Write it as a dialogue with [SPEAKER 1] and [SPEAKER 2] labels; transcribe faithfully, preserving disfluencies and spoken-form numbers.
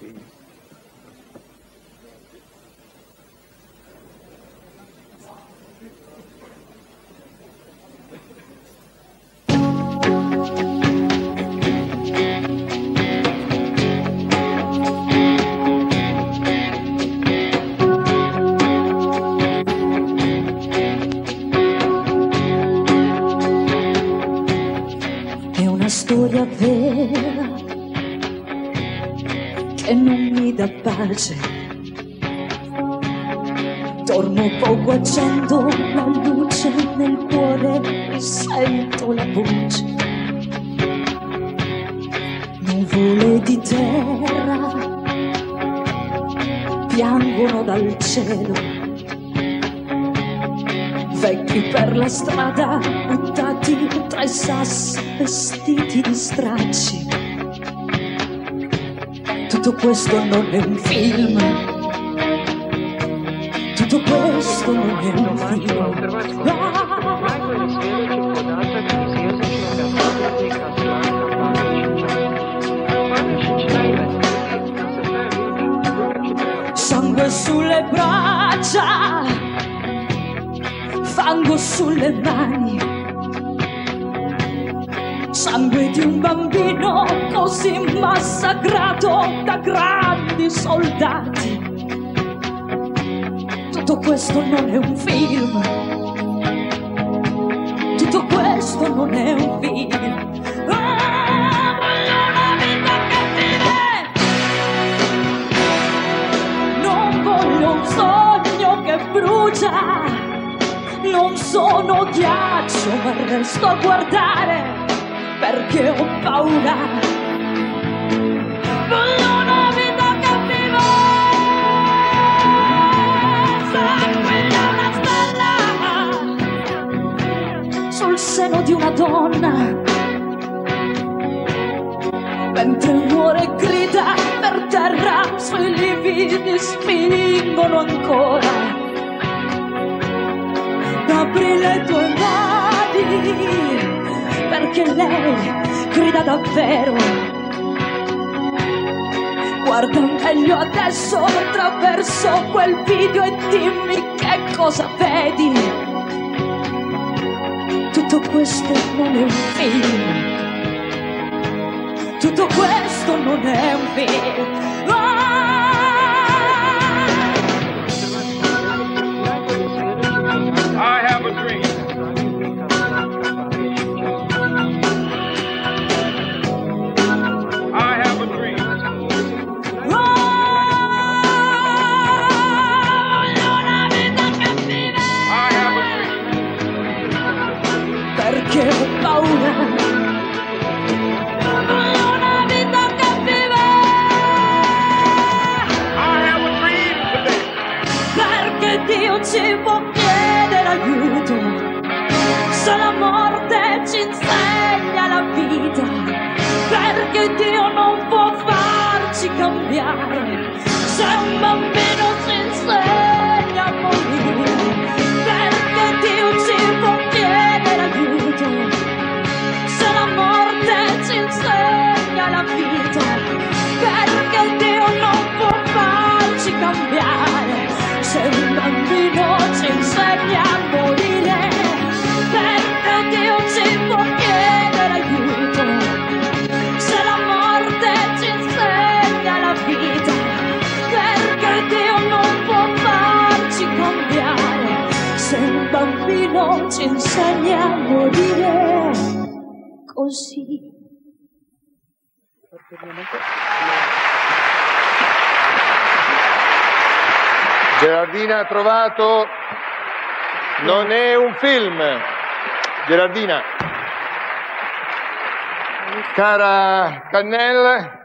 [SPEAKER 1] Storia vera che non mi dà pace. Torno poco, accendo la luce nel cuore, risento la voce. Nuvole di terra piangono dal cielo. Vecchi per la strada, buttati tra i sassi, vestiti di stracci. Tutto questo non è un film. Tutto questo non è un film. Ah! Sangue sulle braccia, fango sulle mani, sangue di un bambino così massacrato da grandi soldati. Tutto questo non è un film. Tutto questo non è un film. Ah, voglio una vita che vive. Non voglio un sogno che brucia. Non sono ghiaccio, ma resto a guardare perché ho paura. Voglio una vita che vive. Sanguiglia una stella sul seno di una donna, mentre muore e grida per terra, sui lividi spingono ancora. Apri le tue mani, perché lei grida davvero. Guarda meglio adesso attraverso quel video e dimmi che cosa vedi. Tutto questo non è un film. Tutto questo non è un film. Ah!
[SPEAKER 2] I have a dream. I have a dream.
[SPEAKER 1] Oh, una vita che vive.
[SPEAKER 2] I have a dream.
[SPEAKER 1] Perché ho paura. Una vita che vive.
[SPEAKER 2] I have a dream today.
[SPEAKER 1] Perché Dio ci può chiedere aiuto, se la morte ci insegna la vita. Perché Dio non può farci cambiare, se un bambino ci insegna a morire. Perché Dio ci può chiedere aiuto, se la morte ci insegna la vita. Perché Dio non può farci cambiare, se un bambino ci insegna a morire. Perché Dio ci può chiedere aiuto, se la morte ci insegna la vita. Perché Dio non può farci cambiare, se un bambino ci insegna a morire così.
[SPEAKER 3] Gerardina ha trovato. Non è un film. Gerardina. Cara Cannella,